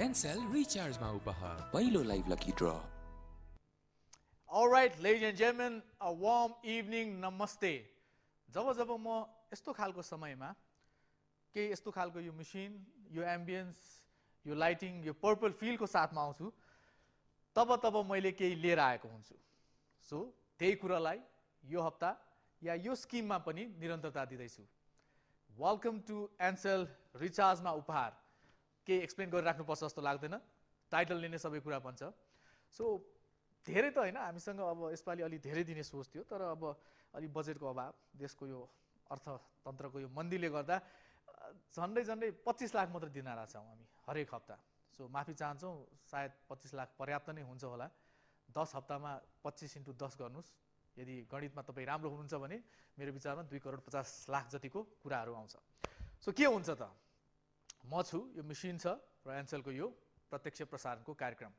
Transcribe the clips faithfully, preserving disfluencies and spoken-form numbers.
एन्सेल रिचार्जमा उपहार पहिलो live lucky draw. All right, ladies and gentlemen, a warm evening, namaste. जब जब म यस्तो खालको समयमा के यस्तो खालको यो मसिन, यो एम्बियन्स, यो लाइटिङ, यो पर्पल फिलको साथमा आउँछु, तब तब मैले केही लिएर आएको हुन्छु. सो त्यही कुरालाई यो हप्ता या यो स्किममा पनि निरन्तरता दिँदैछु. वेलकम टु एन्सेल रिचार्जमा उपहार. के एक्सप्लेन गरिराख्नुपर्छ जस्तो लाग्दैन, टाइटलले नै सबै कुरा भन्छ. सो धेरै त होइन, हामीसँग अब यसपालि अलि धेरै दिने सोच थियो, तर अब अलि बजेटको अभाव, देशको यो अर्थतन्त्रको यो मन्दीले गर्दा झन्डै झन्डै पच्चिस लाख मात्र दिन रहेछौँ हामी हरेक हप्ता. सो माफी चाहन्छौँ, सायद पच्चिस लाख पर्याप्त नै हुन्छ होला. दस हप्तामा पच्चिस इन्टु दस गर्नुहोस्. यदि गणितमा तपाईँ राम्रो हुनुहुन्छ भने मेरो विचारमा दुई करोड पचास लाख जतिको कुराहरू आउँछ. सो के हुन्छ त, म छु, यो मेसिन छ र एन्सेलको यो प्रत्यक्ष प्रसारणको कार्यक्रम.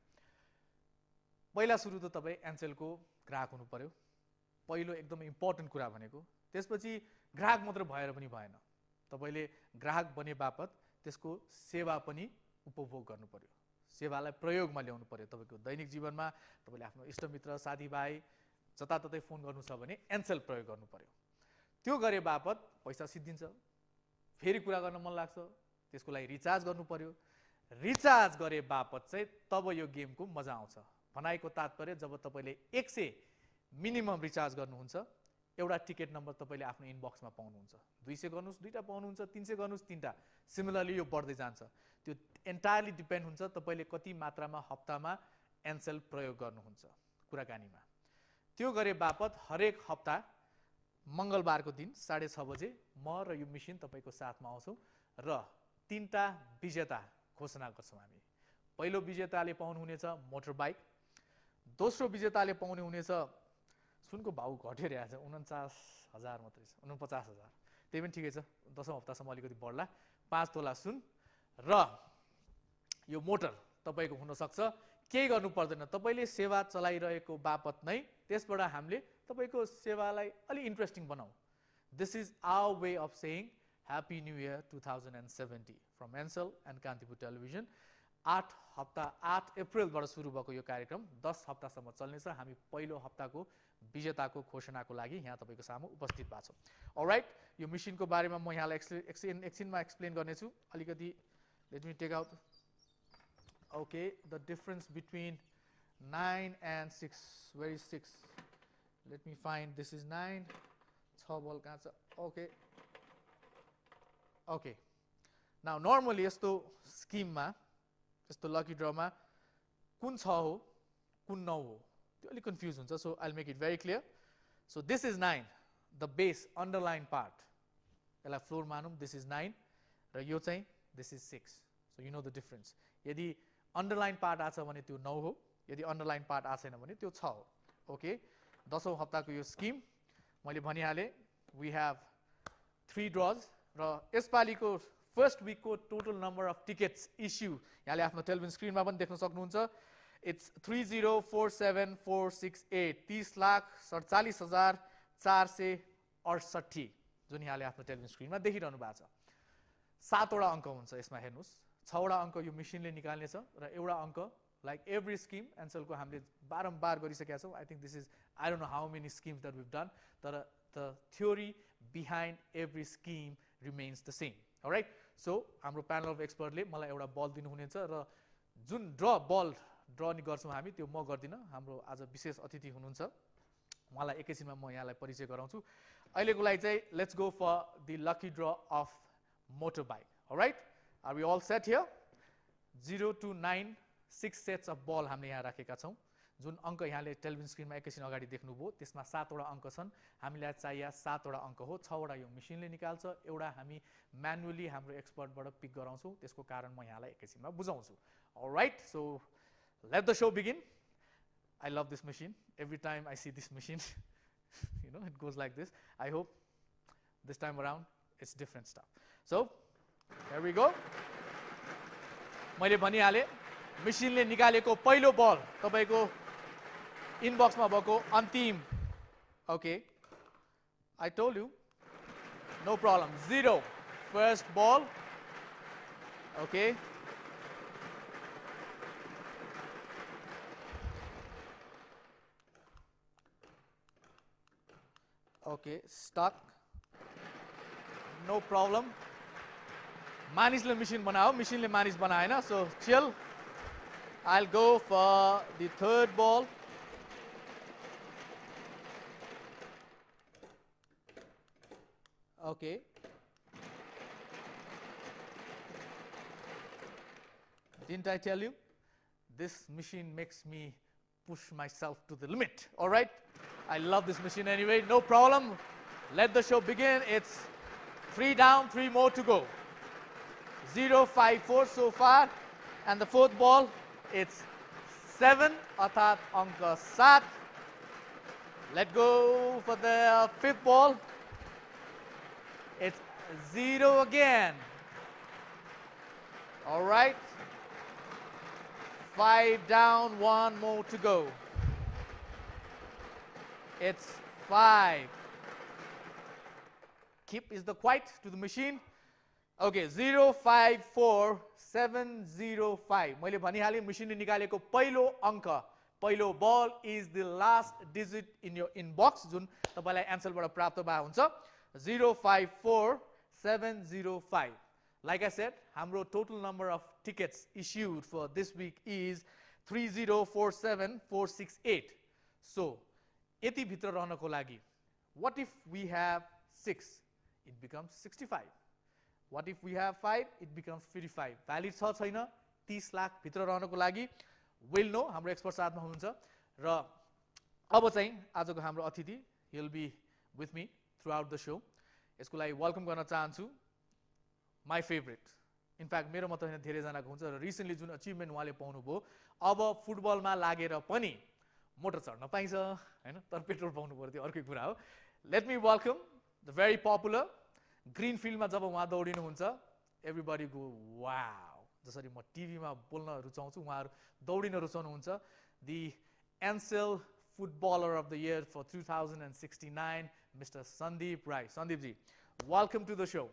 पहिला सुरु त तपाईँ एन्सेलको ग्राहक हुनु पर्यो. पहिलो एकदमै इम्पोर्टेन्ट कुरा भनेको. त्यसपछि ग्राहक मात्र भएर पनि भएन, तपाईँले ग्राहक बने बापत त्यसको सेवा पनि उपभोग गर्नु पर्यो. सेवालाई प्रयोगमा ल्याउनु पर्यो. तपाईँको दैनिक जीवनमा तपाईँले आफ्नो इष्टमित्र साथीभाइ जताततै फोन गर्नु छ भने एन्सेल प्रयोग गर्नु पर्यो. त्यो गरे बापत पैसा सिद्धिन्छ, फेरि कुरा गर्न मन लाग्छ, त्यसको लागि रिचार्ज गर्नु पर्यो. रिचार्ज गरे बापत चाहिँ तब यो गेमको मजा आउँछ. भनाइको तात्पर्य, जब तपाईँले एक सय मिनिमम रिचार्ज गर्नुहुन्छ, एउटा टिकट नम्बर तपाईँले आफ्नो इनबक्समा पाउनुहुन्छ. दुई सय गर्नुहोस् दुईवटा पाउनुहुन्छ, तिन सय गर्नुहोस् तिनवटा. सिमिलरली यो बढ्दै जान्छ. त्यो एन्टायरली डिपेन्ड हुन्छ तपाईँले कति मात्रामा हप्तामा एन्सेल प्रयोग गर्नुहुन्छ कुराकानीमा. त्यो गरे बापत हरेक हप्ता मङ्गलबारको दिन साढे छ बजे म र यो मेसिन तपाईँको साथमा आउँछौँ र तिनवटा विजेता घोषणा गर्छौँ हामी. पहिलो विजेताले पाउनुहुनेछ मोटर बाइक. दोस्रो विजेताले पाउने हुनेछ, सुनको भाउ घटिरहेको छ, उन्चास हजार मात्रै छ, उनपचास हजार. त्यही पनि ठिकै छ, दसौँ हप्तासम्म अलिकति बढ्ला. पाँच तोला सुन र यो मोटर तपाईँको हुनसक्छ. केही गर्नु पर्दैन, तपाईँले सेवा चलाइरहेको बापत नै त्यसबाट हामीले तपाईँको सेवालाई अलि इन्ट्रेस्टिङ बनाऊ. This is our way of saying happy new year two thousand and seventy from Ncell and Kantipur television. आठ हप्ता आठ अप्रिलबाट सुरु भएको यो कार्यक्रम दस हप्तासम्म चल्नेछ. हामी पहिलो हप्ताको विजेताको घोषणाको लागि यहाँ तपाईँको सामु उपस्थित भएको छौँ. अलराइट, यो मेसिनको बारेमा म यहाँलाई एकछिन एकछिनमा एक्सप्लेन गर्नेछु. अलिकति let me take out. Okay, the difference between nine and six. Where is six? Let me find. This is nine. छ बल कहाँ छ? ओके ओके नाउ नर्मली यस्तो स्किममा, यस्तो लकी ड्रमा कुन छ हो कुन नौ हो त्यो अलिक कन्फ्युज हुन्छ. So I will make it very clear. So this is nine, the base underline part, यसलाई फ्लोर मानौँ. दिस इज नाइन र यो चाहिँ this is six. So you know the difference. यदि अन्डरलाइन पार्ट आछ भने त्यो नौ हो, यदि अन्डरलाइन पार्ट आएको छैन भने त्यो छ हो. ओके, दसौँ हप्ताको यो स्किम मैले भनिहालेँ. वी हेभ थ्री ड्रज र यसपालिको फर्स्ट विकको total number of tickets issue यहाँले आफ्नो टेलिभिजन स्क्रिनमा पनि देख्न सक्नुहुन्छ. It's three zero four seven four six eight. तीस लाख सडचालिस हजार चार सय अडसट्ठी जुन यहाँले आफ्नो टेलिभिजन स्क्रिनमा देखिरहनु भएको छ. सातवटा अङ्क हुन्छ यसमा, हेर्नुहोस्. छवटा अङ्क यो मेसिनले निकाल्नेछ र एउटा अङ्क लाइक एभ्री स्किम एन्सेलको हामीले बारम्बार गरिसकेका छौँ. I think this is I don't know how many schemes that we've done, तर the theory behind every scheme remains the same. Alright, so हाम्रो प्यानल अफ एक्सपर्टले मलाई एउटा बल दिनुहुनेछ र जुन ड्र बल ड्र नि गर्छौँ हामी, त्यो म गर्दिनँ. हाम्रो आज विशेष अतिथि हुनुहुन्छ, उहाँलाई एकैछिनमा म यहाँलाई परिचय गराउँछु. अहिलेको लागि चाहिँ let's go for the lucky draw of motor bike. Alright, are we all set here? Zero two nine six sets of ball हामीले यहाँ राखेका छौँ. जुन अङ्क यहाँले टेलिभिजन स्क्रिनमा एकैछिन अगाडि देख्नुभयो, त्यसमा सातवटा अङ्क छन्. हामीलाई चाहिए सातवटा अङ्क हो. छवटा यो मेसिनले निकाल्छ, एउटा हामी म्यानुअली हाम्रो एक्सपर्टबाट पिक गराउँछौँ. त्यसको कारण म यहाँलाई एकैछिनमा बुझाउँछु. Alright, so let the show begin. I love this machine. Every time I see this machine, you know, it goes like this. I hope this time around it's different stuff. So here we go. मैले भनिहालेँ, मेसिनले निकालेको पहिलो बल तपाईँको इनबक्समा भएको अन्तिम. Okay, I told you, no problem. Zero first ball. Okay, Okay, stuck. No problem. मानिसले machine बनाओ, machine ले मानिस बनाएन. So chill. I'll go for the third ball. Okay. Didn't I tell you? This machine makes me push myself to the limit. All right? I love this machine anyway. No problem. Let the show begin. It's three down, three more to go. Zero, five, four so far. And the fourth ball, it's seven. Arthat Anka Sat. Let go for the fifth ball. It's zero again. All right. Five down, one more to go. It's five. Keep is the quiet to the machine. Okay, zero, five, four, seven, zero, five. मैले भनिहालेँ machine ले निकालेको पहिलो अंक, पहिलो ball is the last digit in your inbox जुन तपाईलाई answer बाट प्राप्त भए हुन्छ. zero, five, four, seven, zero, five. Like I said, हाम्रो total number of tickets issued for this week is three zero four seven four six eight. So, यति भित्र रहनको लागि, what if we have six? It becomes sixty-five. What if we have five? It becomes fifty-five. Valid छ छैन? तीस लाख भित्र रहनको लागि, will know, हाम्रो expert साथमा हुनुहुन्छ र अब चाहिँ आजको हाम्रो अतिथि, he'll be with me throughout the show. यसको लागि welcome गर्न चाहन्छु. My favorite. In fact, मेरो मात्र हैन धेरै जनाको हुन्छ र recently जुन achievement उहाँले पाउनु भयो, अब फुटबलमा लागेर पनि मोटर चढ्न पाइन्छ, हैन? तर पेट्रोल पाउनु पर्यो त्यो अर्कै कुरा हो. Let me welcome the very popular green field मा जब उहाँ दौडिनु हुन्छ, everybody go wow. जसरी म टिभी मा बोल्न रुचाउँछु, उहाँहरु दौडिन रुचाउनुहुन्छ. The N C L Footballer of the Year for two thousand sixty-nine, Mister Sandeep Rai. Sandeep ji, welcome to the show.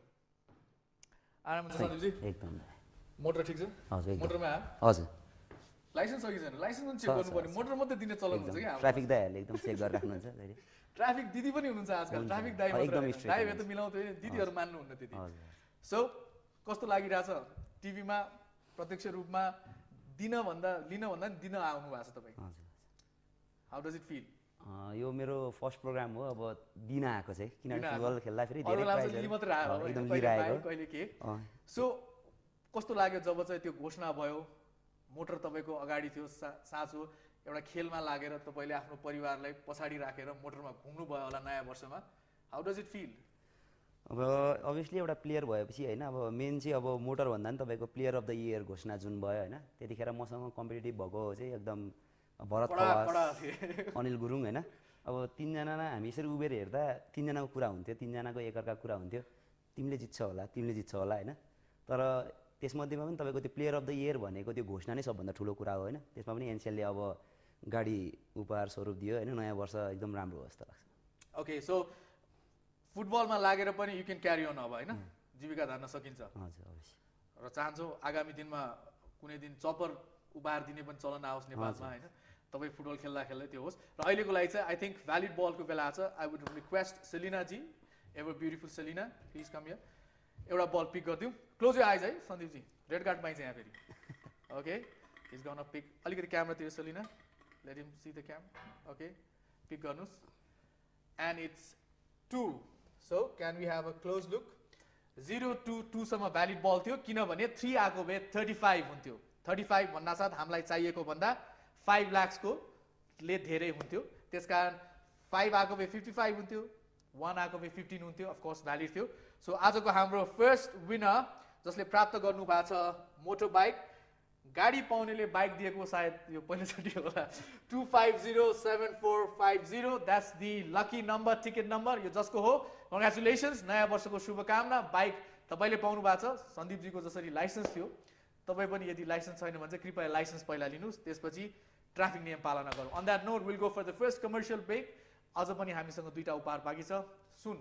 आराम हुन्छ सन्दीप जी? एकदम. मोटर ठीक छ? हजुर एकदम. मोटरमा हजुर. लाइसेन्स छ कि छैन? लाइसेन्स पनि चेक गर्नुपर्ने. मोटर मात्रै दिने चलन हुन्छ के हाम्रो? ट्राफिक दाइहरुले एकदम चेक गरेर राख्नुहुन्छ फेरि. ट्राफिक दिदी पनि हुनुहुन्छ आजकल. ट्राफिक दाइ मात्र. दाइ त मिलाउँदै दिदीहरु मान्नुहुन्न त्यति. हजुर. सो कस्तो लागिराछ टिभीमा प्रत्यक्ष रूपमा दिन भन्दा लिन भन्दा नि दिन आउनु भएको छ तपाई? हजुर. How does it feel? यो मेरो फर्स्ट प्रोग्राम हो. अब दिन आएको चाहिँ किनभने फुटबल खेल्दा फेरि धेरै प्राइजहरु मात्र आयो एकदम लिइरहेको कहिले के. सो कस्तो लाग्यो जब चाहिँ त्यो घोषणा भयो, मोटर तपाईको अगाडि थियो, साँचो एउटा खेलमा लागेर तपाईले आफ्नो परिवारलाई पछाडी राखेर मोटरमा घुम्नु भयो होला नयाँ वर्षमा. How does it feel? अब अभियसली एउटा प्लेयर भएपछि हैन, अब मेन चाहिँ अब मोटर भन्दा नि तपाईको प्लेयर अफ द इयर घोषणा जुन भयो हैन, त्यतिखेर मसँग कम्पिटिटिभ भएको चाहिँ एकदम भरत खवास, अनिल गुरुङ हैन. अब तीनजना हामी यसरी उभेर हेर्दा तीनजनाको कुरा हुन्थ्यो, तीनजनाको एकअर्काको कुरा हुन्थ्यो. तिमीले जित्छ होला, तिमीले जित्छ होला हैन. तर त्यसमध्येमा पनि तपाईको त्यो प्लेयर अफ द इयर भनेको त्यो घोषणा नै सबभन्दा ठुलो कुरा हो हैन. त्यसमा पनि एनसीएलले अब गाडी उपहार स्वरूप दियो हैन. नयाँ वर्ष एकदम राम्रो हो जस्तो लाग्छ. ओके, सो फुटबलमा लागेर पनि यु क्यान क्यारी अन अब हैन, जीविका धान्न सकिन्छ. हजुर अवश्य. र चाहन्छु आगामी दिनमा कुनै दिन चपर उपहार दिने पनि चलन आओस् नेपालमा हैन. तपाई फुटबल खेल्दा खेल्दै त्यो होस्. र अहिलेको लागि चाहिँ आई थिंक भ्यालिड बलको बेला छ. I would request Selina ji, ever beautiful Selina, please come here. एउटा बल पिक गर्दियौ. क्लोज योर आइज है सन्दीप जी. रेड कार्ड पाइन्छ यहाँ फेरि. Okay, he is gonna pick. अलिकति क्यामेरातिर Selina, let him see the cam. Okay, pick गर्नुस्. And it's two. So can we have a close look? zero two two सम्म valid ball थियो, किनभने three आको भए thirty-five हुन्थ्यो. thirty-five भन्नासाथ हामीलाई चाहिएको भन्दा five lakhs को ले धेरै हुन्थ्यो. त्यसकारण five आको भए fifty-five हुन्थ्यो, one आको भए fifteen हुन्थ्यो. अफ कोर्स भ्यालिड थियो. सो आजको हाम्रो फर्स्ट विनर जसले प्राप्त गर्नु भएको छ मोटर बाइक, गाडी पाउनेले बाइक दिएको सायद यो पहिलोचोटि होला. two five zero seven four five zero, that's the lucky number, ticket number. यो जसको हो, कङ्ग्रेचुलेसन्स, नयाँ वर्षको शुभकामना. बाइक तपाईले पाउनु भएको छ. सन्दीप जीको जसरी लाइसेन्स थियो, तपाई पनि यदि लाइसेन्स छैन भने चाहिँ कृपया लाइसेन्स पहिला लिनुस्, त्यसपछि ट्राफिक नियम पालना गरौँ. On that note will go for the first commercial break. अझ पनि हामीसँग दुईटा उपहार बाँकी छ. सुन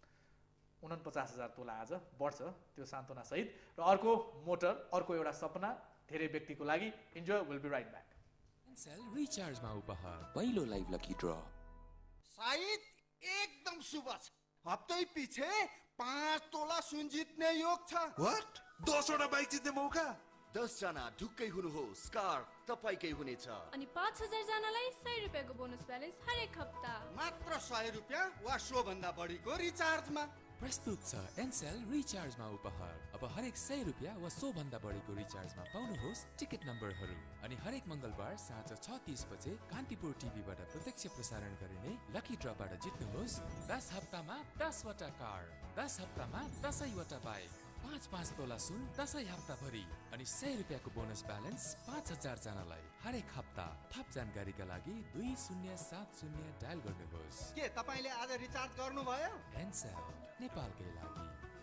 उनपचास हजार तोला आज बढ्छ त्यो सान्तवना सहित, र अर्को मोटर, अर्को एउटा सपना धेरै व्यक्तिको लागि. Enjoy, will be right back. Ncell रिचार्जमा उपहार पहिलो लाइभ लकी ड्र. सायद एकदम शुभ छ। हप्तै पछि पाँच तोला सुन जित्ने योग छ। व्हाट? दसवटा बाइक जित्ने मौका? दस जना ढुक्कै हुनुहोस्, कार तपाईकै हुनेछ। अनि पाँच हजार जनालाई सय रुपियाँको बोनस ब्यालेन्स हरेक हप्ता। मात्र सय रुपियाँ वा सो भन्दा बढीको रिचार्जमा। प्रस्तुत छ एनसेल रिचार्जमा उपहार। अब हरेक सय रुपियाँ वा सो भन्दा बढीको रिचार्जमा पाउनुहोस् टिकट नम्बरहरू। अनि हरेक मङ्गलबार साँझ छ तीस बजे कान्तिपुर टिभीबाट प्रत्यक्ष प्रसारण गरिने लकी ड्रबाट जित्नुहोस् दस हप्तामा दसवटा कार, दस हप्तामा दसैवटा बाइक, पाँच पाँच तोला सुन दसैँ हप्ताभरि अनि सय रुपियाँको बोनस ब्यालेन्स पाँच हजार जनालाई हरेक हप्ता। थप जानकारीका लागि दुई शून्य सात शून्य डायल गर्नुहोस्। के तपाईले आज रिचार्ज गर्नुभयो? एनसेल नेपालकै लागि।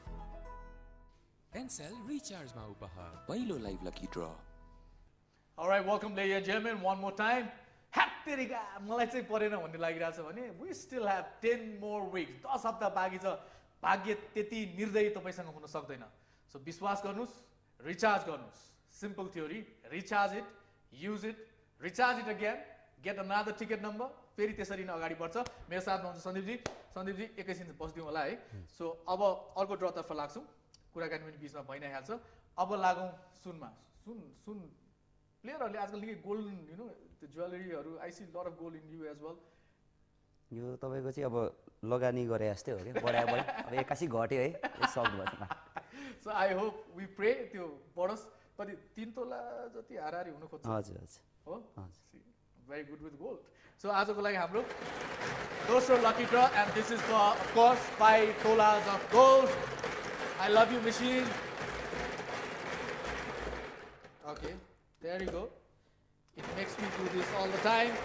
एनसेल रिचार्जमा उपहार पहिलो live lucky draw. Alright, welcome ladies and gentlemen, one more time. ह्यात्तेरिका मलाई चाहिँ परेन भन्ने लागिरहेछ भने we still have ten more weeks. दस हप्ता बाँकी छ। भाग्य त्यति निर्दयी तपाईसँग हुन सक्दैन। सो विश्वास गर्नुस्, रिचार्ज गर्नुस्। Simple theory, recharge it, use it, recharge it again, get another ticket number, फेरि त्यसरी नै अगाडि बढ्छ। मेरो साथमा हुन्छ सन्दीपजी। सन्दीपजी एकैछिन बस्दिउँ होला है। सो अब अर्को ड्रतर्फ लाग्छौँ। कुराकानी पनि बिचमा भइ नै हाल्छ। अब लागौँ सुनमा। सुन सुन प्लेयरहरूले आजकल निकै गोल्डन यु नो त्यो ज्वेलरीहरू I see lot of gold in you as well. यो तपाईँको चाहिँ अब लगानी गरे जस्तै हो क्या, बढायो बढ्यो अब एक्कासी घट्यो है, सक्नु भएछ। So I hope we pray त्यो बढोस्। कति तिन तोला जति हाराहारी हुनु खोज्छ? हजुर हजुर हो, very good with gold. So आजको लागि हाम्रो दोस्रो lucky draw and this is for of course five tolas of gold. I love you machine. Okay, there you go. It makes me do this all the time.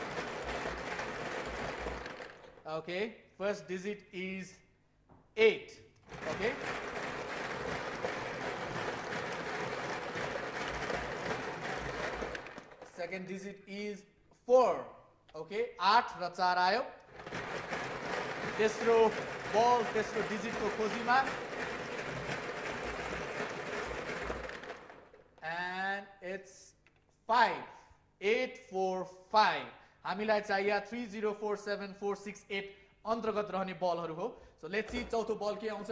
Okay, first digit is eight. Okay. Second digit is four. Okay, आठ र चार आयो। तेस्रो बल तेस्रो डिजिटको खोजीमा। And it's five. Eight four five. हामीलाई चाहिए three zero four seven four six eight अन्तर्गत रहने बलहरू हो। सो लेट्स सी चौथो बल के आउँछ।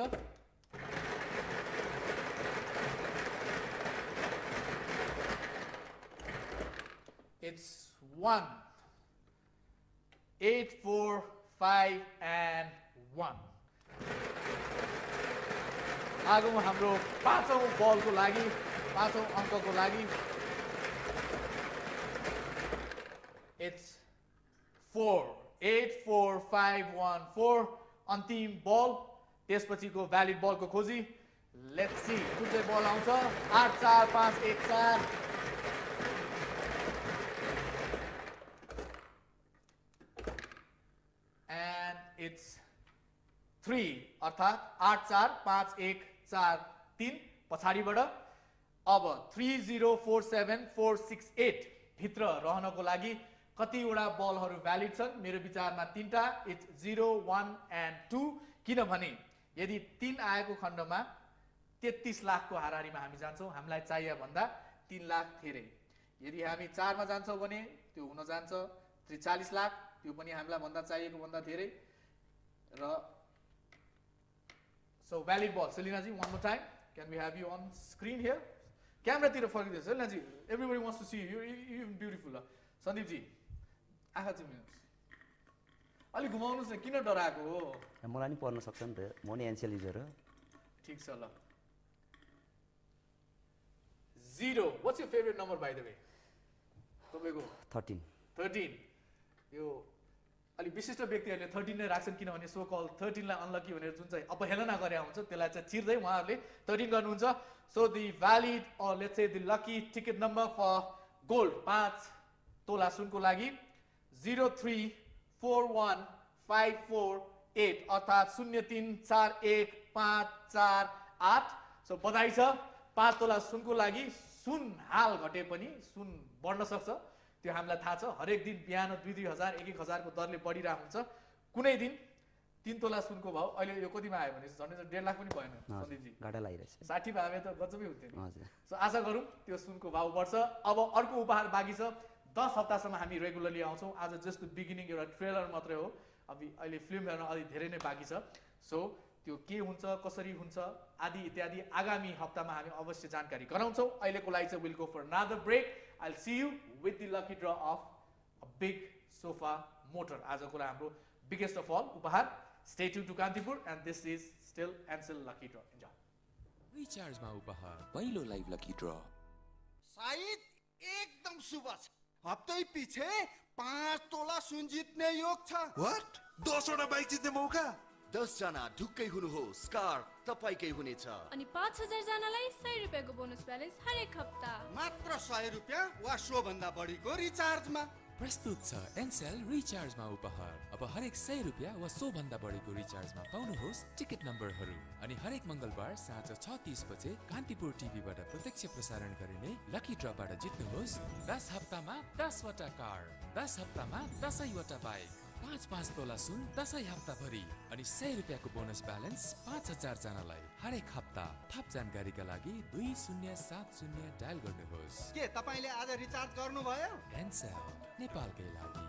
It's one. Eight four five and one. आगौँ हाम्रो पाँचौं बलको लागि, पाँचौं अङ्कको लागि। It's four. Eight four five one four. अन्तिम बल, त्यसपछिको भ्यालिड बलको खोजी। लेट्स सी कुन चाहिँ बल आउँछ। आठ चार पाँच एक चार। एन्ड इट्स थ्री, अर्थात् आठ चार पाँच एक चार तिन पछाडिबाट। अब three zero four seven four six eight भित्र रहनको लागि कतिवटा बलहरू भ्यालिड छन्? मेरो विचारमा तीनटा। It's zero one and two. किनभने यदि तीन आएको खण्डमा तेत्तीस लाखको हाराहारीमा हामी जान्छौँ। हामीलाई चाहिए भन्दा तीन लाख धेरै। यदि हामी चारमा जान्छौँ भने त्यो हुन जान्छ त्रिचालिस लाख, त्यो पनि हामीलाई भन्दा चाहिएको भन्दा धेरै। र सो भ्यालिड बल। सेलिनाजी one more time, can we have you on screen here? क्यामेरातिर फर्किँदैछ सेलिनाजी। Everybody wants to see you, you beautiful. सन्दीपजी आँखा चिम्लिनुहोस्, अलिक घुमाउनुहोस् न, किन डराएको हो? मलाई नि पर्न सक्छ नि त, म नि एनसेल युजर हो। ठिक छ ल। Zero, what's your favourite number by the way? तपाईँको थर्टिन। थर्टिन। यो अलिक विशिष्ट व्यक्तिहरूले थर्टिन नै राख्छन्, किनभने सो कल थर्टिनलाई अनलकी भनेर जुन चाहिँ अपहेलना गरे हुन्छ त्यसलाई चाहिँ चिर्दै उहाँहरूले थर्टिन गर्नुहुन्छ। So the valid or let's say the lucky ticket number for gold पाँच तोला सुनको लागि zero three four one five four eight, अर्थात् शून्य तीन चार एक पाँच चार आठ। सो बधाई छ। पाँच तोला सुनको लागि सुन हाल घटे पनि सुन बढ्न सक्छ, त्यो हामीलाई थाहा छ। हरेक दिन बिहान दुई दुई हजार एक एक हजारको दरले बढिरहेको हुन्छ। कुनै दिन तीन तोला सुनको भाउ अहिले यो कतिमा आयो भने झन्डै डेढ लाख पनि भएन सन्दीपजी। घाटा लागिरहेछ। साठी भावे त गजबै हुन्थ्यो। हजुर। सो आशा गरौँ त्यो सुनको भाउ बढ्छ। अब अर्को उपहार बाँकी छ। दस हप्तासम्म हामी रेगुलरली आउँछौँ। आज जस्ट द बिगिनिङ, एउटा ट्रेलर मात्रै हो। अब अहिले फिल्म हेर्न अलि धेरै नै बाँकी छ। सो त्यो के हुन्छ कसरी हुन्छ आदि इत्यादि आगामी हप्तामा हामी अवश्य जानकारी गराउँछौँ। अहिलेको लागि चाहिँ will go for another break. I will see you with the lucky draw of a big sofa motor. आजको हाम्रो बिगेस्ट अफ अल उपहार। Stay tune to Kantipur and this is still Ncell lucky draw. Enjoy. रिचार्जमा उपहार पहिलो live lucky draw. सायद एकदम शुभ छ। हप्तै पछि पाँच तोला सुन जित्ने योग छ। व्हाट दसवटा बाइक जित्ने मौका? दस जना ढुक्कै हुनुहोस्, कार तपाईकै हुनेछ। अनि पाँच हजार जनालाई सय रुपियाँको बोनस ब्यालेन्स हरेक हप्ता। मात्र सय रुपियाँ वा सोभन्दा बढीको रिचार्जमा। प्रस्तुत छ एनसेल रिचार्जमा उपहार। अब हरेक सय रुपियाँ वा सोभन्दा बढीको रिचार्जमा पाउनुहोस् टिकट नम्बरहरू। अनि हरेक मङ्गलबार साँझ छ तीस बजे कान्तिपुर टिभीबाट प्रत्यक्ष प्रसारण गरिने लकी ड्रबाट जित्नुहोस् दस हप्तामा दसवटा कार, दस हप्तामा दसैवटा बाइक, पाँच पाँच तोला सुन दसैँ हप्ताभरि अनि सय रुपियाँको बोनस ब्यालेन्स पाँच हजार जनालाई हरेक हप्ता। थप जानकारीका लागि दुई शून्य सात शून्य डायल गर्नुहोस्। के तपाईँले आज रिचार्ज गर्नुभयो? एनसेल नेपालकै लागि।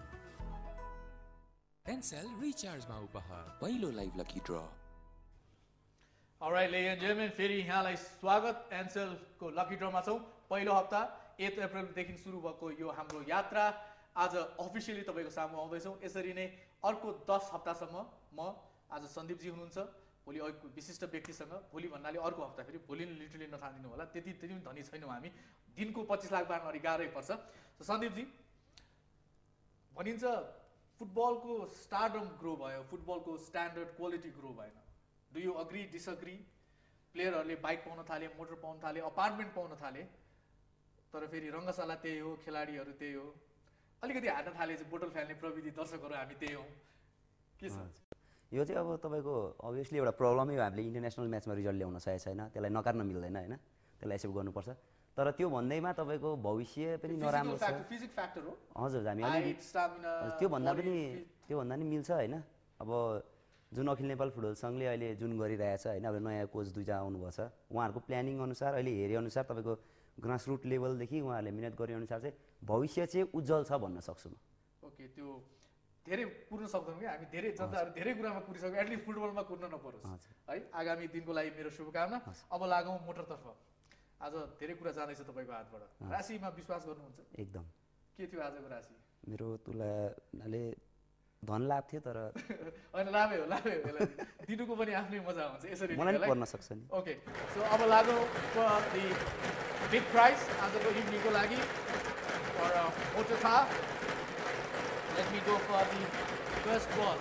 एनसेल रिचार्जमा उपहार पहिलो live lucky draw. Alright ladies and gentlemen, फेरि यहाँलाई स्वागत। एनसेलको लकी ड्रमा छौँ। पहिलो हप्ता एट अप्रिलदेखि सुरु भएको यो हाम्रो यात्रा आज अफिसियली तपाईँको सामु आउँदैछौँ। यसरी नै अर्को दस हप्तासम्म म आज सन्दीपजी हुनुहुन्छ, भोलि अर्को विशिष्ट व्यक्तिसँग, भोलि भन्नाले अर्को हप्ता फेरि, भोलि लिटरली नठानिदिनु होला, त्यति त्यति पनि धनी छैनौँ हामी। दिनको पच्चिस लाख बाँड्न अलिक गाह्रै पर्छ। सन्दीपजी, भनिन्छ फुटबलको स्टारडम ग्रो भयो, फुटबलको स्ट्यान्डर्ड क्वालिटी ग्रो भएन। Do you agree disagree? प्लेयरहरूले बाइक पाउन थाले, मोटर पाउन थाले, अपार्टमेन्ट पाउन थाले, तर फेरि रङ्गशाला त्यही हो, खेलाडीहरू त्यही हो। अलिकति हार्न थाले चाहिँ बोतल फाल्ने प्रविधि, दर्शकहरू हामी त्यही हौँ। के छ यो चाहिँ अब तपाईँको अभियसली एउटा प्रब्लमै हो। हामीले इन्टरनेसनल म्याचमा रिजल्ट ल्याउन सकेको छैन, त्यसलाई नकार्न मिल्दैन होइन, त्यसलाई एक्सेप्ट गर्नुपर्छ। तर त्यो भन्दैमा तपाईँको भविष्य पनि नराम्रो छ। फिजिक फ्याक्टर हो। हजुर, हामी अलिक त्यो भन्दा पनि त्यो भन्दा पनि मिल्छ होइन। अब जुन अखिल नेपाल फुटबल सङ्घले अहिले जुन गरिरहेछ होइन, अब नयाँ कोच दुईवटा आउनुभएको छ, उहाँहरूको प्लानिङ अनुसार अहिले हेरेअनुसार तपाईँको ग्रासरुट लेभलदेखि उहाँहरूले मिहिनेत गरे अनुसार चाहिँ भविष्य चाहिँ उज्जवल छ भन्न सक्छु म। ओके, त्यो धेरै कुर्न सक्दैनौँ कि हामी, धेरै जनताहरू धेरै कुरामा कुरिसक्यौँ, एटलिस्ट फुटबलमा कुर्न नपरोस् है। आगामी दिनको लागि मेरो शुभकामना। अब लागौँ मोटरतर्फ। आज धेरै कुरा जाँदैछ तपाईँको हातबाट। राशिमा विश्वास गर्नुहुन्छ? एकदम। के थियो आजको राशि? मेरो तुलाले धन लाभ थियो, तर होइन लाभै हो, लाभै हो, यसलाई दिनुको पनि आफ्नै मजा हुन्छ यसरी। मलाई पर्न सक्छ नि। ओके, सो अब लागौँ दि बिग प्राइज आजको इभिनिङको लागि for motor car. Let me go for the first ball.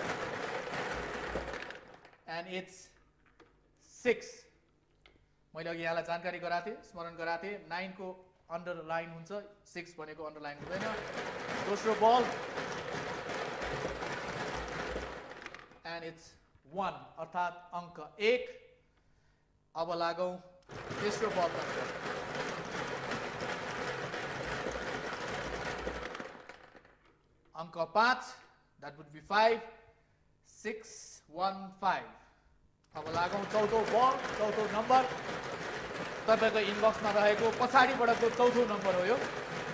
And it's six. मैले अघि यहाँलाई जानकारी गराएको थिएँ, स्मरण गराएको थिएँ, नाइनको अन्डरलाइन हुन्छ, सिक्स भनेको अन्डरलाइन हुँदैन। दोस्रो बल and it's one, अर्थात् अङ्क एक। अब लागौँ तेस्रो बलतर्फ। अङ्क पाँच, that would be five, six, one, five. अब लागौँ चौथो बल, चौथो नम्बर तपाईँको इनबक्समा रहेको पछाडिबाटको चौथो नम्बर हो यो।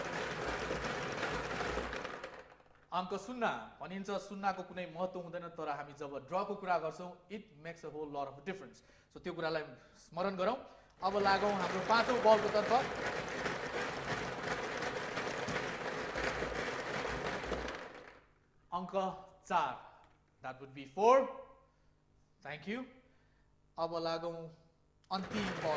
अङ्क शून्य भनिन्छ, शून्यको कुनै महत्त्व हुँदैन, तर हामी जब ड्रको कुरा गर्छौँ it makes a whole lot of difference. So त्यो कुरालाई स्मरण गरौँ। अब लागौँ हाम्रो पाँचौँ बलको तर्फ। अङ्क चार, that would be four. Thank you. अब लागौँ अन्तिम बल।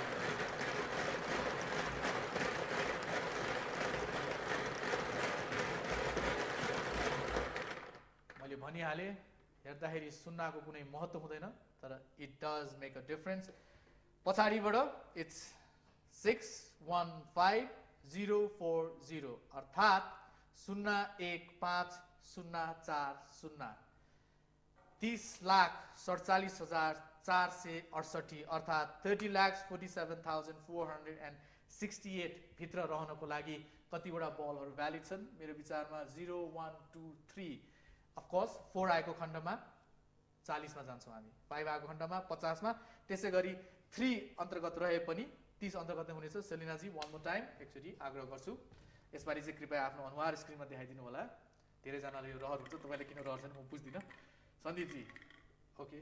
मैले भनिहालेँ, हेर्दाखेरि शून्यको कुनै महत्त्व हुँदैन, तर it does make a difference. पछाडिबाट it's six one five zero four zero, अर्थात् शून्य एक पाँच शून्य चार शून्य। तीस लाख सडचालिस हजार चार सय अडसठी, अर्थात् thirty lakhs forty seven thousand four hundred and sixty eight भित्र रहनको लागि कतिवटा बलहरू भ्यालिड छन्? मेरो विचारमा zero one two three. Of course four आएको खण्डमा चालिसमा जान्छौँ हामी, फाइभ आएको खण्डमा पचासमा, त्यसै गरी थ्री अन्तर्गत रहे पनि तीस अन्तर्गत हुनेछ। सेलिनाजी वान मोर टाइम एकचोटि आग्रह गर्छु, यसपालि चाहिँ कृपया आफ्नो अनुहार स्क्रिनमा देखाइदिनु होला। धेरैजनाले यो रहर हुन्छ, तपाईँले किन रहर छैन म बुझ्दिनँ। सन्दीपजी ओके,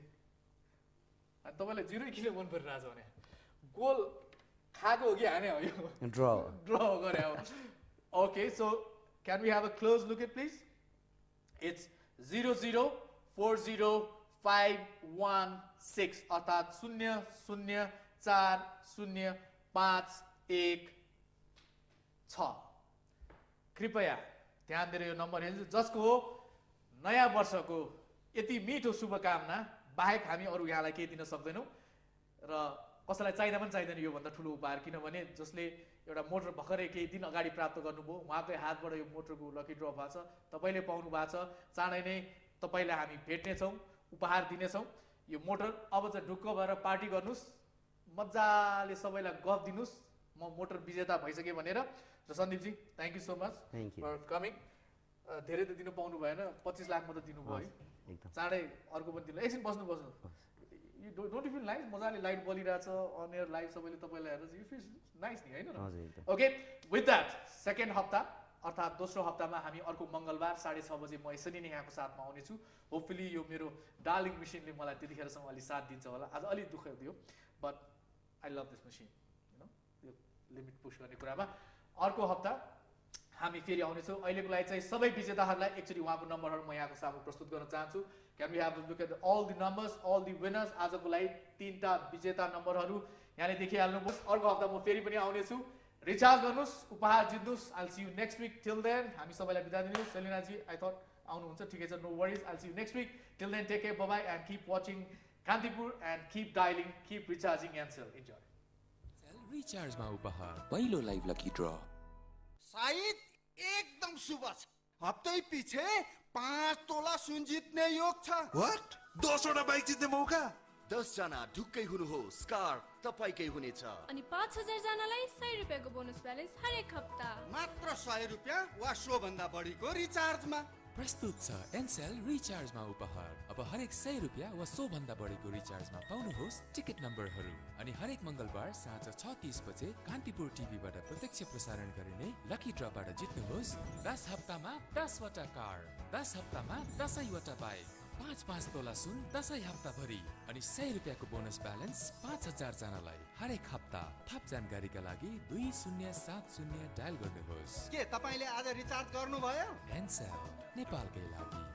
अनि तपाईँलाई जिरो किन मन परिरहेछ भने गोल खाएको हो कि हाने हो? यो ड्र ड्र गरे हो। Okay, so can we have a close look at please? It's zero zero four zero five one six अर्थात् शून्य शून्य चार शून्य पाँच एक छ। कृपया ध्यान दिएर यो नम्बर हेर्नु, जसको नयाँ वर्षको यति मिठो शुभकामना बाहेक हामी अरू यहाँलाई केही दिन सक्दैनौँ र कसैलाई चाहिँदा पनि चाहिँदैन योभन्दा ठुलो उपहार, किनभने जसले एउटा मोटर भर्खरै केही दिन अगाडि प्राप्त गर्नुभयो उहाँकै हातबाट यो मोटरको लकी ड्र भएको छ, तपाईँले पाउनु भएको छ। चाँडै नै तपाईँलाई हामी भेट्नेछौँ, उपहार दिनेछौँ यो मोटर। अब चाहिँ ढुक्क भएर पार्टी गर्नुहोस्, मजाले सबैलाई गफ दिनुहोस् म मोटर विजेता भइसकेँ भनेर। र सन्दीपजी thank you so much for coming. धेरै त दिनु पाउनु भएन, पच्चिस लाख मात्रै दिनुभयो है, चाँडै अर्को पनि दिनु। एकछिन बस्नु बस्नु यु डोन्ट फिल नाइस? मजाले लाइट बलिरहेछ, अन एयर लाइभ सबैले तपाईँलाई हेरेर यु फिल नाइस नि, होइन? ओके, विथ द्याट सेकेन्ड हप्ता अर्थात् दोस्रो हप्तामा हामी अर्को मङ्गलबार साढे छ बजे म यसरी नै यहाँको साथमा आउनेछु। होपफुली यो मेरो डार्लिङ मेसिनले मलाई त्यतिखेरसम्म अलिक साथ दिन्छ होला। आज अलिक दुःख दियो, but I love this machine, you know, यो लिमिट पुस गर्ने कुरामा। अर्को हप्ता हामी फेरि आउनेछौँ। अहिलेको लागि चाहिँ सबै विजेताहरूलाई एकचोटि उहाँको नम्बरहरू म यहाँको सामु प्रस्तुत गर्न चाहन्छु। Can we have look at all the numbers, all the winners? आजको लागि तिनवटा विजेता नम्बरहरू यहाँले देखिहाल्नुहोस्। अर्को हप्ता म फेरि पनि आउनेछु, रिचार्ज गर्नुहोस्, उपहार जित्नुहोस्। I'll see you next week. Till then हामी सबैलाई बिदा दिनुहोस्। सेलिनाजी आई थट आउनुहुन्छ, ठिकै छ, no worries. I'll see you next week. Till then take care, bye bye, and keep watching Kantipur and keep dialing, keep recharging Ncell. Enjoy. रिचार्जमा उपहार पहिलो लाइभ लकी ड्र सायद एकदम शुभ छ। हप्तै पछि पाँच तोला सुन जित्ने योग छ। व्हाट? दसवटा बाइक जित्ने मौका? दस जना ढुक्कै हुनुहोस्, कार तपाईकै हुनेछ। अनि पाँच हजार जनालाई सय रुपियाँको बोनस ब्यालेन्स हरेक हप्ता मात्र सय रुपियाँ वा सोभन्दा बढीको रिचार्जमा। प्रस्तुत छ एनसेल रिचार्जमा उपहार। अब हरेक सय रुपियाँ वा सोभन्दा बढीको रिचार्जमा पाउनुहोस् टिकट नम्बरहरू। अनि हरेक मङ्गलबार साँझ छ तीस बजे कान्तिपुर टिभीबाट प्रत्यक्ष प्रसारण गरिने लकी ड्रबाट जित्नुहोस् दस हप्तामा दसवटा कार, दस हप्तामा दसैवटा बाइक, पाँच पाँच तोला सुन दसैँ हप्ताभरि अनि सय रुपियाँको बोनस ब्यालेन्स पाँच हजार जनालाई हरेक हप्ता। थप जानकारीका लागि दुई शून्य सात शून्य डायल गर्नुहोस्। के तपाईँले आज रिचार्ज गर्नुभयो? एनसेल नेपालकै लागि।